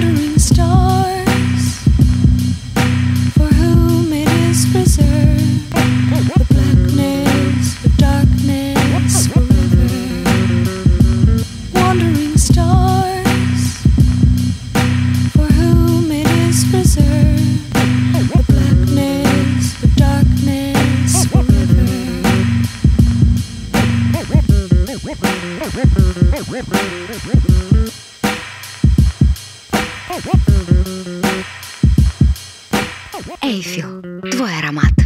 Wandering stars, for whom it is preserved, the blackness, the darkness forever. Wandering stars, for whom it is preserved, the blackness, the darkness forever. Эйфил. Твой аромат.